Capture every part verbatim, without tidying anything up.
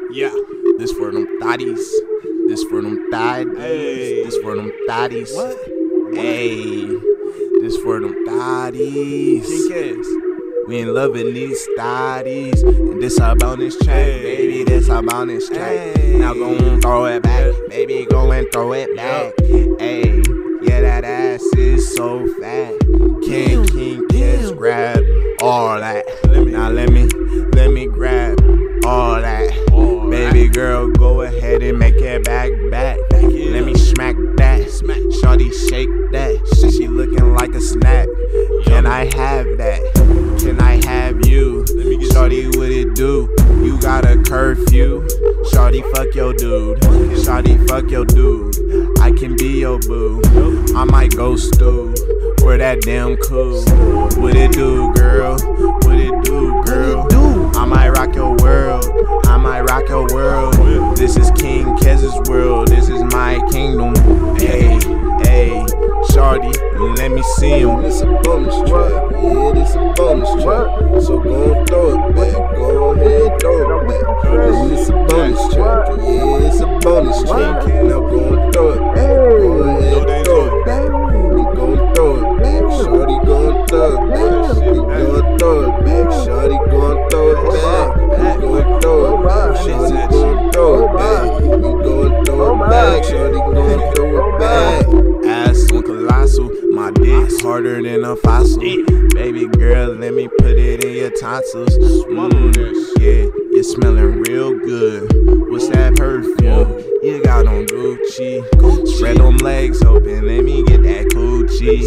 Yeah, This for them thotties. This for them thotties. Hey. This for them thotties. what? Hey, this for them thotties. King Kez. We in love with these thotties. And this our bonus track, Hey. baby. This our bonus track. Hey. Now go and throw it back, baby. Go and throw it back. Hey, yeah, that ass is so fat. King King Kez grab all that. Now let me let me grab all that. All Baby girl, go ahead and make it back back. it Let up. me smack that. Smack. Shawty shake that. She looking like a snack. Can I have that? Can I have you? Let me get Shawty, what it do? You got a curfew. Shawty, fuck your dude. Shawty, fuck your dude. I can be your boo. I might go stew. For that damn cool. What it do, girl? What it do, girl? I might rock your world. I might rock your world. This is King Kez's world. This is my kingdom. Hey, hey, shawty, let me see him. It's a bonus track, yeah, this a bonus track. So go and throw it back, go ahead and throw it back. And it's a bonus track, yeah, it's a bonus track. Now go and throw it back, go ahead and throw it back. And go and throw it back, shorty go and throw it back. And go and throw it back, shorty go and throw it back. And go and throw it back, shorty go and throw it back. And go and throw it back, shorty go and throw it back. Ass on colossal, my dick's harder than a fossil. Baby girl, let me put it in your tonsils. Mm, yeah, you're smelling real good. What's that perfume? You got on Gucci. Spread them legs open, let me get that coochie.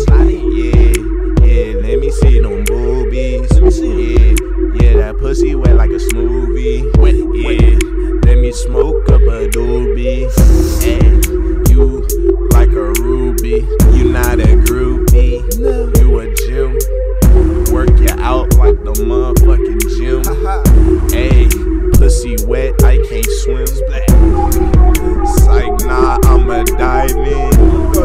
Yeah, yeah, let me see them boobies. Yeah, yeah, that pussy wet like a smoothie. Yeah, let me smoke up a doobie. Hey, you like a ruby, you not a groupie, you a gym, work you out like the motherfucking gym. Hey, pussy wet, I can't swim. Psych, nah, I'ma dive in.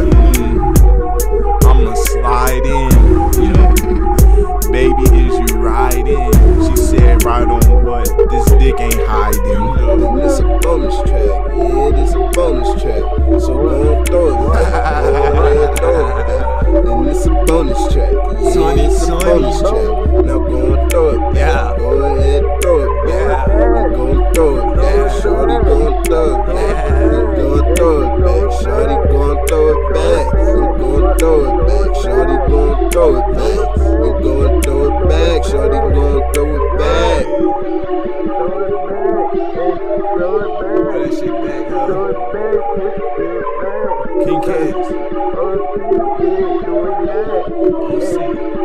Mm, I'ma slide in. Baby, is you riding? She said, ride on what? This dick ain't hiding. And it's a bonus track, yeah, this a bonus track. So go and throw it back, go ahead and throw it back. And it's a bonus track, yeah, it's a bonus track. Now go and throw it back, go ahead and throw it back. And go and throw it back, shorty go and throw it back. And go and throw it back, shorty go and throw it back. And go and throw it back, shorty go and throw it back. And go and throw it back, shorty go and throw it back. Put that shit back, huh? King Kez. O C.